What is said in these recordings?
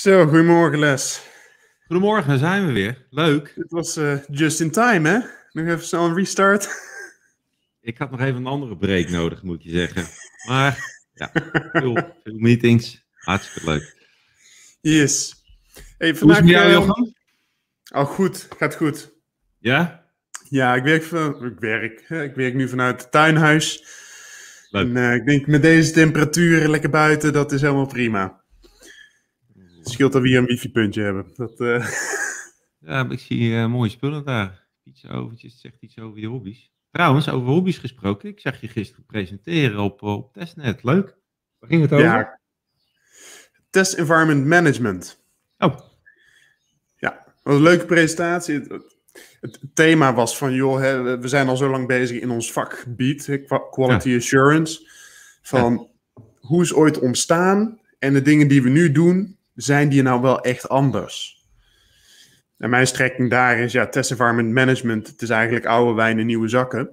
Zo, goedemorgen Les. Goedemorgen, daar zijn we weer. Leuk. Dit was just in time, hè? Nog even snel een restart. Ik had nog even een andere break nodig, moet je zeggen. Maar ja, veel meetings. Hartstikke leuk. Yes. Hey, Hoe is het met jou, vandaag... Jochem? Oh, goed. Gaat goed. Ja? Ja, ik werk nu vanuit het tuinhuis. Leuk. En ik denk met deze temperaturen lekker buiten, dat is helemaal prima. Het scheelt dat we hier een wifi-puntje hebben. Ja, maar ik zie mooie spullen daar. Het zegt iets over je hobby's. Trouwens, over hobby's gesproken. Ik zag je gisteren presenteren op Testnet. Leuk. Waar ging het over? Ja, Test Environment Management. Oh. Ja, dat was een leuke presentatie. Het thema was van, joh, hè, we zijn al zo lang bezig in ons vakgebied, hè, quality assurance. Van, hoe is ooit ontstaan en de dingen die we nu doen, zijn die nou wel echt anders? En mijn strekking daar is, ja, test environment management, het is eigenlijk oude wijn in nieuwe zakken.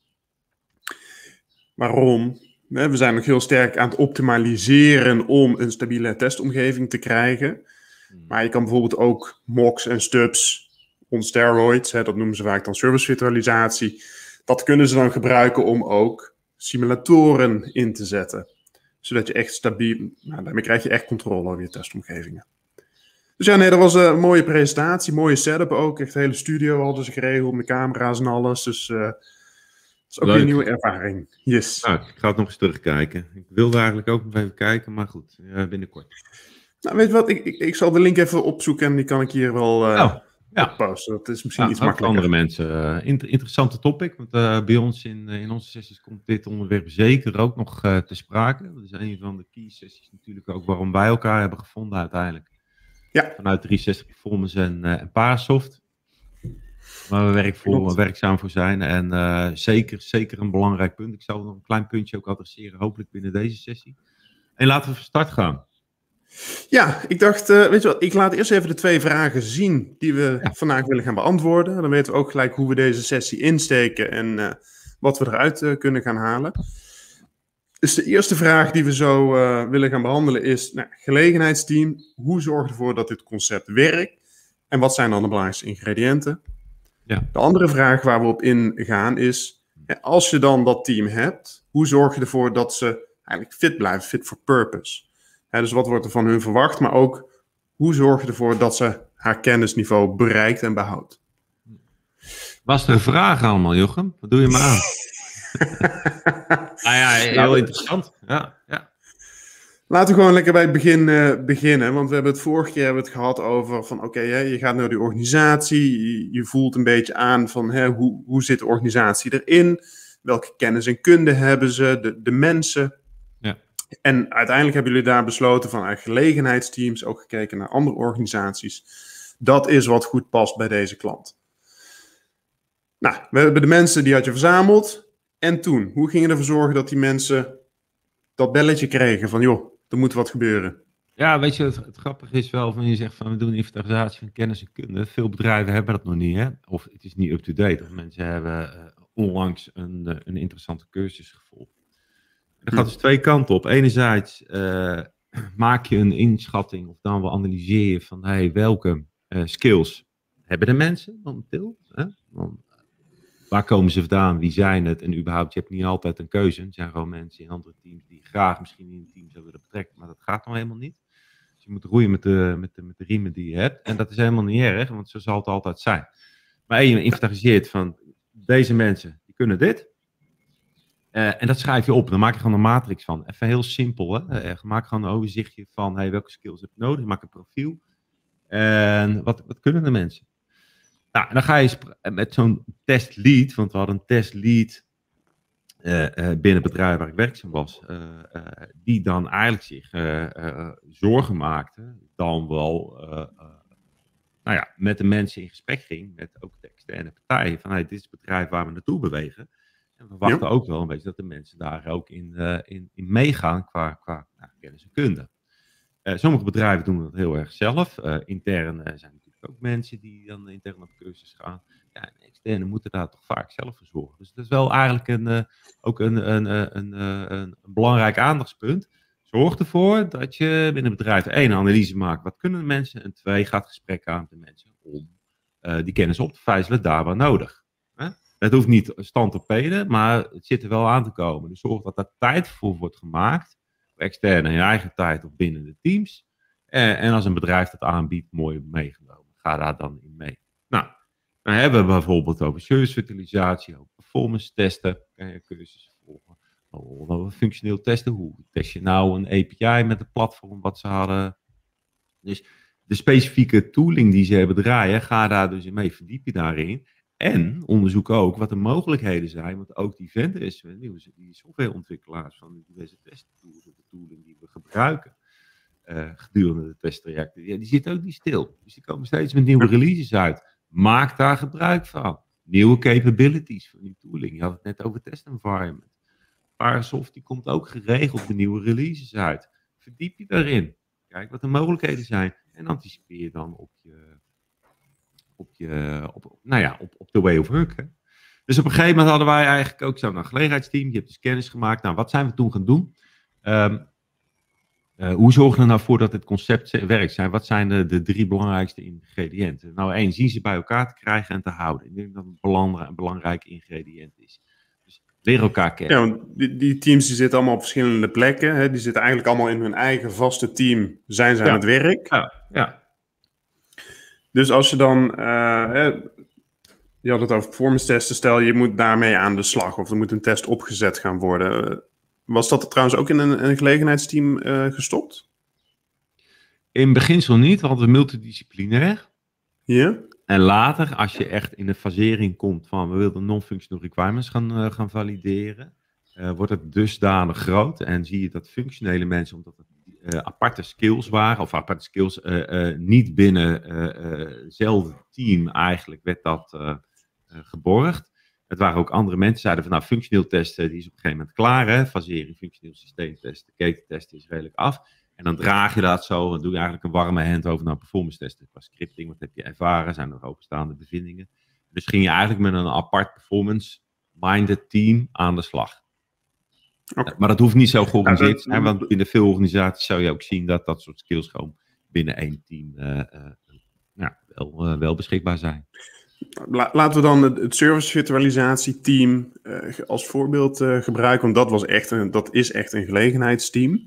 Waarom? We zijn nog heel sterk aan het optimaliseren om een stabiele testomgeving te krijgen. Maar je kan bijvoorbeeld ook mocks en stubs on steroids, dat noemen ze vaak dan service virtualisatie. Dat kunnen ze dan gebruiken om ook simulatoren in te zetten. Zodat je echt stabiel, daarmee krijg je echt controle over je testomgevingen. Dus ja, nee, dat was een mooie presentatie, mooie setup ook. Echt de hele studio hadden ze geregeld met camera's en alles. Dus dat is ook weer een nieuwe ervaring. Yes. Nou, ik ga het nog eens terugkijken. Ik wilde eigenlijk ook nog even kijken, maar goed, binnenkort. Nou, weet je wat, ik zal de link even opzoeken en die kan ik hier wel posten. Dat is misschien iets makkelijker. Andere mensen. Interessante topic, want bij ons in onze sessies komt dit onderwerp zeker ook nog te sprake. Dat is een van de key sessies natuurlijk ook waarom wij elkaar hebben gevonden uiteindelijk. Ja. Vanuit 360 Performance en Parasoft. Waar we werkzaam voor zijn. En zeker een belangrijk punt. Ik zal nog een klein puntje ook adresseren, hopelijk binnen deze sessie. En laten we van start gaan. Ja, ik dacht, weet je wat, ik laat eerst even de 2 vragen zien die we vandaag willen gaan beantwoorden. Dan weten we ook gelijk hoe we deze sessie insteken en wat we eruit kunnen gaan halen. Dus de eerste vraag die we zo willen gaan behandelen is, gelegenheidsteam, hoe zorg je ervoor dat dit concept werkt? En wat zijn dan de belangrijkste ingrediënten? Ja. De andere vraag waar we op ingaan is, als je dan dat team hebt, hoe zorg je ervoor dat ze eigenlijk fit blijven, fit for purpose? Dus wat wordt er van hun verwacht, maar ook hoe zorg je ervoor dat ze haar kennisniveau bereikt en behoudt? Was er een vraag allemaal, Jochem? Wat doe je me aan? Heel interessant. Ja. Laten we gewoon lekker bij het begin beginnen, want we hebben het vorige keer gehad over van oké, je gaat naar die organisatie, je voelt een beetje aan van hoe zit de organisatie erin, welke kennis en kunde hebben ze, de mensen. Ja. En uiteindelijk hebben jullie daar besloten van gelegenheidsteams, ook gekeken naar andere organisaties. Dat is wat goed past bij deze klant. Nou, we hebben de mensen die had je verzameld. En toen, hoe ging je ervoor zorgen dat die mensen dat belletje kregen van joh, er moet wat gebeuren? Ja, weet je, het grappige is wel, van je zegt van we doen inventarisatie van kennis en kunde. Veel bedrijven hebben dat nog niet, hè? Of het is niet up-to-date. Of mensen hebben onlangs een interessante cursus gevolgd. Er gaat dus 2 kanten op. Enerzijds maak je een inschatting of dan wel analyseer je van welke skills hebben de mensen momenteel. Waar komen ze vandaan? Wie zijn het? En überhaupt, je hebt niet altijd een keuze. Er zijn gewoon mensen in andere teams die graag misschien in een team zouden willen betrekken, maar dat gaat nou helemaal niet. Dus je moet roeien met de riemen die je hebt. En dat is helemaal niet erg, want zo zal het altijd zijn. Maar je inventariseert van deze mensen, die kunnen dit. En dat schrijf je op. Dan maak je gewoon een matrix van. Even heel simpel. Hè? Maak gewoon een overzichtje van welke skills heb je nodig. Maak een profiel. En wat kunnen de mensen? Nou, en dan ga je met zo'n testlead. Want we hadden een testlead binnen het bedrijf waar ik werkzaam was. Die dan eigenlijk zich zorgen maakte. Dan wel met de mensen in gesprek ging. Met ook de externe partijen. Van dit is het bedrijf waar we naartoe bewegen. En we wachten ook wel een beetje dat de mensen daar ook in meegaan qua kennis en kunde. Sommige bedrijven doen dat heel erg zelf. Intern zijn natuurlijk ook mensen die dan intern op cursus gaan. Ja, en externe moeten daar toch vaak zelf voor zorgen. Dus dat is wel eigenlijk ook een belangrijk aandachtspunt. Zorg ervoor dat je binnen het bedrijf 1 analyse maakt. Wat kunnen de mensen? En 2 gaat gesprek aan met de mensen om die kennis op te vijzelen daar waar nodig. Het hoeft niet stand op peden, maar het zit er wel aan te komen. Dus zorg dat daar tijd voor wordt gemaakt. Extern in je eigen tijd of binnen de teams. En als een bedrijf dat aanbiedt, mooi meegenomen. Ga daar dan in mee. Nou, dan hebben we bijvoorbeeld over service virtualisatie, over performance testen. Kan je cursussen volgen. Over functioneel testen. Hoe test je nou een API met een platform wat ze hadden? Dus de specifieke tooling die ze hebben draaien, ga daar dus in mee. Verdiep je daarin. En onderzoek ook wat de mogelijkheden zijn. Want ook die vendors, die softwareontwikkelaars van deze testtools, de tooling die we gebruiken gedurende de testtrajecten, die zitten ook niet stil. Dus die komen steeds met nieuwe releases uit. Maak daar gebruik van. Nieuwe capabilities van die tooling. Je had het net over test environment. Parasoft die komt ook geregeld de nieuwe releases uit. Verdiep je daarin. Kijk wat de mogelijkheden zijn. En anticipeer je dan op de way of work. Hè? Dus op een gegeven moment hadden wij eigenlijk ook zo'n gelegenheidsteam. Je hebt dus kennis gemaakt. Nou, wat zijn we toen gaan doen? Hoe zorgen we nou voor dat het concept werkt? Wat zijn de 3 belangrijkste ingrediënten? Nou, 1, zien ze bij elkaar te krijgen en te houden. Ik denk dat het een belangrijk ingrediënt is. Dus leren elkaar kennen. Ja, want die teams die zitten allemaal op verschillende plekken. Hè? Die zitten eigenlijk allemaal in hun eigen vaste team. Zijn ze aan het werk? Ja. Dus als je dan... je had het over performance testen. Stel, je moet daarmee aan de slag. Of er moet een test opgezet gaan worden. Was dat er trouwens ook in een gelegenheidsteam gestopt? In beginsel niet, want we multidisciplinair. Ja. En later, als je echt in de fasering komt van we willen non-functional requirements gaan valideren, wordt het dusdanig groot en zie je dat functionele mensen, omdat het aparte skills waren, of aparte skills niet binnen hetzelfde team eigenlijk werd dat geborgd. Het waren ook andere mensen, zeiden van nou, functioneel testen, die is op een gegeven moment klaar, hè? Fasering, functioneel systeemtesten, ketentesten is redelijk af. En dan draag je dat zo, dan doe je eigenlijk een warme handover naar performance testen. Qua scripting, wat heb je ervaren, zijn er openstaande bevindingen. Dus ging je eigenlijk met een apart performance-minded team aan de slag. Okay. Maar dat hoeft niet zo georganiseerd te zijn, want binnen veel organisaties zou je ook zien dat dat soort skills gewoon binnen 1 team wel beschikbaar zijn. Laten we dan het service virtualisatie team als voorbeeld gebruiken, want dat is echt een gelegenheidsteam.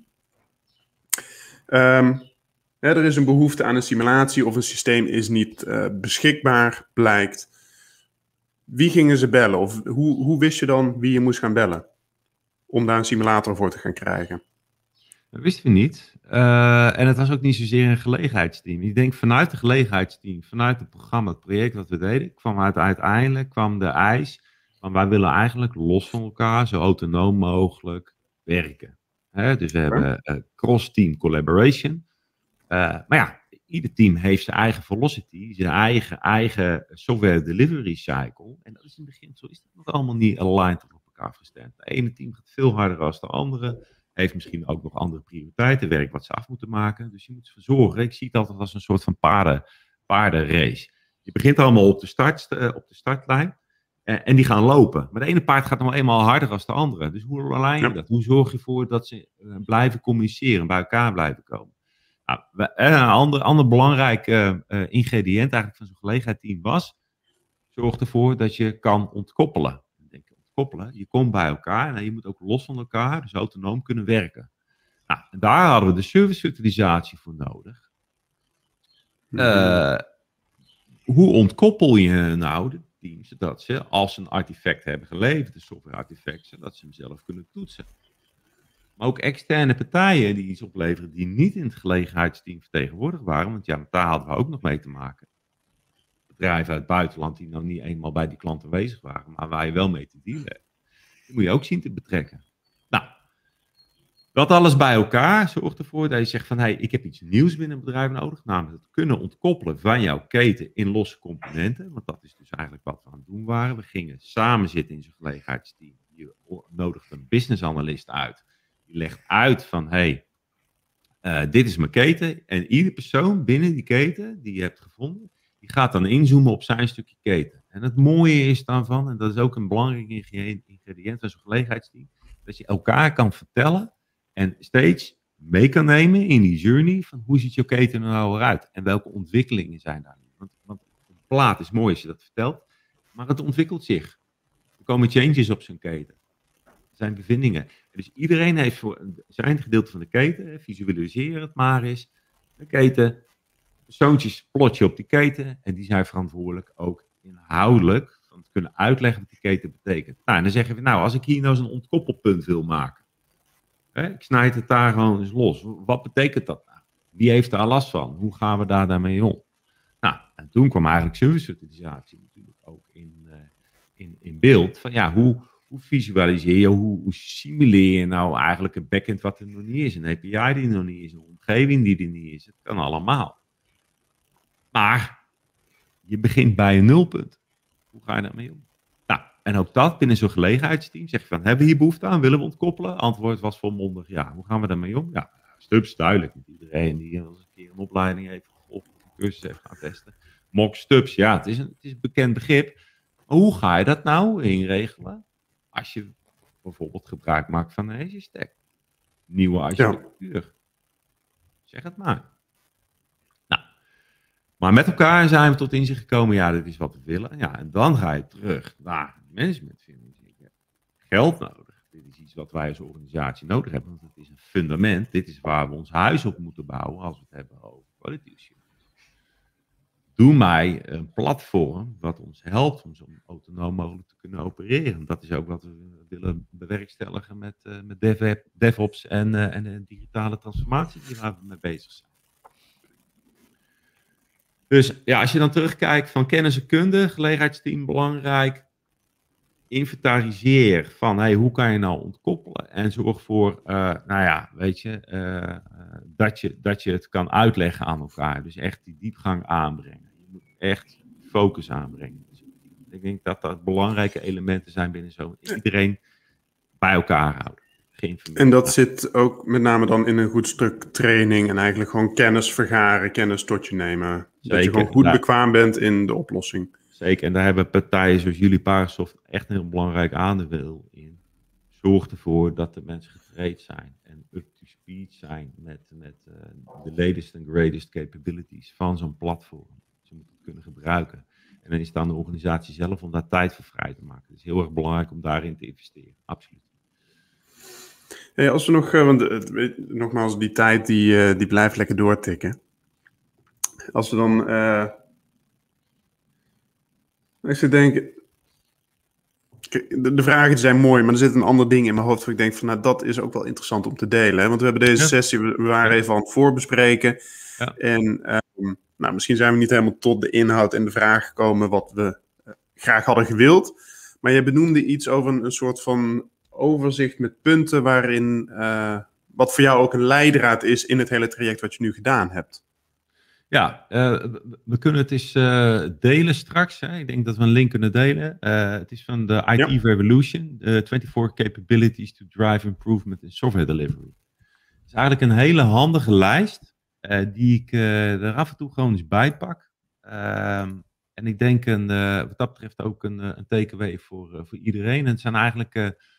Er is een behoefte aan een simulatie of een systeem is niet beschikbaar, blijkt. Wie gingen ze bellen? Of hoe wist je dan wie je moest gaan bellen? Om daar een simulator voor te gaan krijgen. Dat wisten we niet. En het was ook niet zozeer een gelegenheidsteam. Ik denk vanuit het gelegenheidsteam, vanuit het programma, het project wat we deden, uiteindelijk kwam de eis van wij willen eigenlijk los van elkaar, zo autonoom mogelijk werken. Dus we hebben cross-team collaboration. Maar ja, ieder team heeft zijn eigen velocity, zijn eigen software delivery cycle. En dat is in het begin zo, is dat nog allemaal niet aligned op elkaar afgestemd. Het ene team gaat veel harder dan de andere. Heeft misschien ook nog andere prioriteiten, werk wat ze af moeten maken. Dus je moet ervoor zorgen. Ik zie het altijd als een soort van paardenrace. Je begint allemaal op de startlijn. En die gaan lopen. Maar de ene paard gaat nog eenmaal harder dan de andere. Dus hoe align je dat? Hoe zorg je ervoor dat ze blijven communiceren, bij elkaar blijven komen? Nou, een ander belangrijk ingrediënt eigenlijk van zo'n gelegenheidsteam was, zorg ervoor dat je kan ontkoppelen. Je komt bij elkaar en je moet ook los van elkaar, dus autonoom kunnen werken. Nou, en daar hadden we de service virtualisatie voor nodig. Hoe ontkoppel je nou de teams, zodat ze als ze een artefact hebben geleverd, een software artefact, zodat ze hem zelf kunnen toetsen. Maar ook externe partijen die iets opleveren die niet in het gelegenheidsteam vertegenwoordigd waren, want ja, daar hadden we ook nog mee te maken. Bedrijven uit het buitenland die nog niet eenmaal bij die klant aanwezig waren, maar waar je wel mee te dealen hebt. Die moet je ook zien te betrekken. Nou, dat alles bij elkaar zorgt ervoor dat je zegt van, hey, ik heb iets nieuws binnen een bedrijf nodig, namelijk het kunnen ontkoppelen van jouw keten in losse componenten, want dat is dus eigenlijk wat we aan het doen waren. We gingen samen zitten in zo'n gelegenheidsteam. Je nodigt een business analyst uit. Die legt uit van, hey, dit is mijn keten. En iedere persoon binnen die keten die je hebt gevonden, die gaat dan inzoomen op zijn stukje keten. En het mooie is daarvan, en dat is ook een belangrijk ingrediënt van zo'n gelegenheidsteam, dat je elkaar kan vertellen en steeds mee kan nemen in die journey van hoe ziet jouw keten er nou eruit en welke ontwikkelingen zijn daar nu. Want een plaat is mooi als je dat vertelt, maar het ontwikkelt zich. Er komen changes op zijn keten. Er zijn bevindingen. Dus iedereen heeft voor zijn gedeelte van de keten, visualiseer het maar eens, de keten, persoontjes plotje op die keten en die zijn verantwoordelijk ook inhoudelijk van te kunnen uitleggen wat die keten betekent. Nou, en dan zeggen we, nou, als ik hier nou zo'n ontkoppelpunt wil maken, ik snijd het daar gewoon eens los. Wat betekent dat nou? Wie heeft daar last van? Hoe gaan we daarmee om? Nou, en toen kwam eigenlijk service-utilisatie natuurlijk ook in beeld. Van ja, hoe visualiseer je, hoe simuleer je nou eigenlijk een backend wat er nog niet is, een API die er nog niet is, een omgeving die er niet is. Het kan allemaal. Maar je begint bij een nulpunt. Hoe ga je daarmee om? Nou, en ook dat binnen zo'n gelegenheidsteam zeg je van, hebben we hier behoefte aan? Willen we ontkoppelen? Antwoord was volmondig ja. Hoe gaan we daarmee om? Ja, Stubbs duidelijk. Met iedereen die eens een keer een opleiding heeft gevolgd of een cursus heeft gaan testen. Mock Stubbs, ja, het is een bekend begrip. Maar hoe ga je dat nou inregelen als je bijvoorbeeld gebruik maakt van een Azure Stack? Nieuwe architectuur. Zeg het maar. Nou, maar met elkaar zijn we tot inzicht gekomen, ja, dit is wat we willen. Ja, en dan ga je terug naar management. Je hebt geld nodig. Dit is iets wat wij als organisatie nodig hebben, want het is een fundament. Dit is waar we ons huis op moeten bouwen als we het hebben over quality assurance. Doe mij een platform wat ons helpt om zo autonoom mogelijk te kunnen opereren. Dat is ook wat we willen bewerkstelligen met DevOps en de digitale transformatie die waar we mee bezig zijn. Dus ja, als je dan terugkijkt van kennis en kunde, gelegenheidsteam belangrijk. Inventariseer van hey, hoe kan je nou ontkoppelen en zorg voor, dat je het kan uitleggen aan elkaar. Dus echt die diepgang aanbrengen. Je moet echt focus aanbrengen. Dus ik denk dat dat belangrijke elementen zijn binnen zo iedereen bij elkaar houden. En dat zit ook met name dan in een goed stuk training en eigenlijk gewoon kennis vergaren, kennis tot je nemen. Zeker, dat je gewoon goed bekwaam bent in de oplossing. Zeker, en daar hebben partijen zoals jullie, Parasoft, echt een heel belangrijk aandeel in. Zorg ervoor dat de mensen getraind zijn en up-to-speed zijn met de latest en greatest capabilities van zo'n platform. Ze moeten het kunnen gebruiken. En dan is het aan de organisatie zelf om daar tijd voor vrij te maken. Het is heel erg belangrijk om daarin te investeren, absoluut. Ja, als we nog, want nogmaals, die tijd die blijft lekker doortikken. Als we dan... ik zit denken, de vragen zijn mooi, maar er zit een ander ding in mijn hoofd waar ik denk van, nou, dat is ook wel interessant om te delen. Hè? Want we hebben deze sessie, we waren even aan het voorbespreken. Ja. En misschien zijn we niet helemaal tot de inhoud en de vraag gekomen wat we graag hadden gewild. Maar je benoemde iets over een soort van overzicht met punten waarin, wat voor jou ook een leidraad is in het hele traject wat je nu gedaan hebt. Ja, we kunnen het eens delen straks. Hè. Ik denk dat we een link kunnen delen. Het is van de IT Revolution, 24 Capabilities to Drive Improvement in Software Delivery. Het is eigenlijk een hele handige lijst die ik er af en toe gewoon eens bijpak. En ik denk wat dat betreft ook een takeaway voor iedereen. En het zijn eigenlijk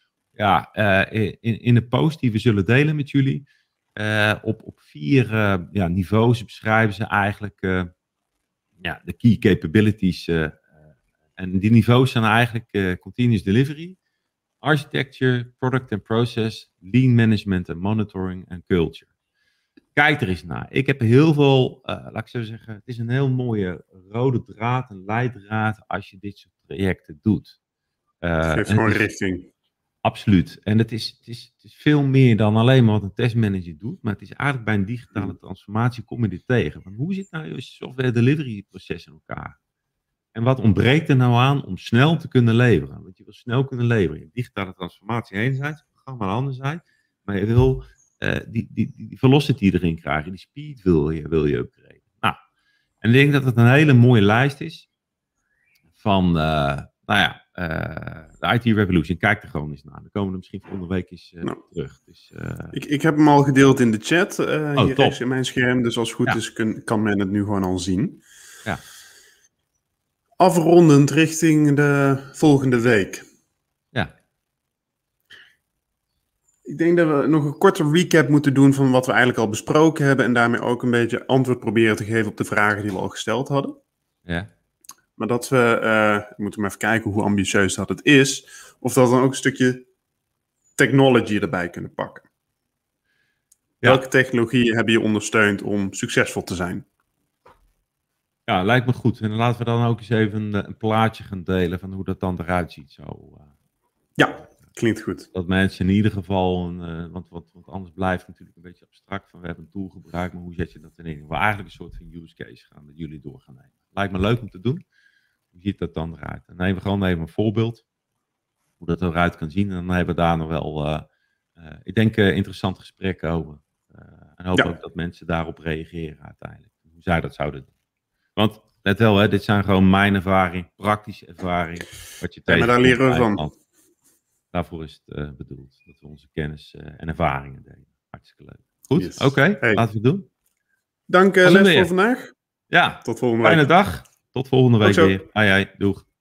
in de post die we zullen delen met jullie. Op 4 niveaus beschrijven ze eigenlijk de key capabilities. En die niveaus zijn eigenlijk continuous delivery, architecture, product and process, lean management en monitoring en culture. Kijk er eens naar. Ik heb heel veel, laat ik zo zeggen, het is een heel mooie rode draad, een leidraad als je dit soort trajecten doet. Geeft gewoon richting. Absoluut. En het is veel meer dan alleen maar wat een testmanager doet. Maar het is eigenlijk bij een digitale transformatie kom je dit tegen. Want hoe zit nou je software delivery proces in elkaar? En wat ontbreekt er nou aan om snel te kunnen leveren? Want je wil snel kunnen leveren. Je hebt digitale transformatie enerzijds, het programma anderzijds. Maar je wil die velocity erin krijgen. Die speed wil je upgraden. Nou, en ik denk dat het een hele mooie lijst is van... de IT Revolution, kijk er gewoon eens naar. Dan komen we misschien volgende week eens terug. Dus, ik heb hem al gedeeld in de chat, hier rechts in mijn scherm. Dus als het goed is, kan men het nu gewoon al zien. Ja. Afrondend richting de volgende week. Ja. Ik denk dat we nog een korte recap moeten doen van wat we eigenlijk al besproken hebben. En daarmee ook een beetje antwoord proberen te geven op de vragen die we al gesteld hadden. Ja. Maar dat we moeten maar even kijken hoe ambitieus dat het is. Of dat we dan ook een stukje technology erbij kunnen pakken. Ja. Welke technologieën hebben je ondersteund om succesvol te zijn? Ja, lijkt me goed. En laten we dan ook eens even een plaatje gaan delen van hoe dat dan eruit ziet. Zo. Ja, klinkt goed. Dat mensen in ieder geval, want anders blijft het natuurlijk een beetje abstract van we hebben een tool gebruikt, maar hoe zet je dat erin? We eigenlijk een soort van use case gaan met jullie door gaan nemen. Lijkt me leuk om te doen. Hoe ziet dat dan eruit? Dan nemen we gewoon even een voorbeeld. Hoe dat eruit kan zien. En dan hebben we daar nog wel, ik denk, interessante gesprekken over. En hoop ook dat mensen daarop reageren uiteindelijk. Hoe zij dat zouden doen. Want let wel, hè, dit zijn gewoon mijn ervaring, praktische ervaring. Wat je maar daar leren we van. Daarvoor is het bedoeld. Dat we onze kennis en ervaringen delen. Hartstikke leuk. Goed, yes. Oké, laten we het doen. Dank Les voor vandaag. Ja, tot volgende week. Fijne dag. Tot volgende week weer. Doeg.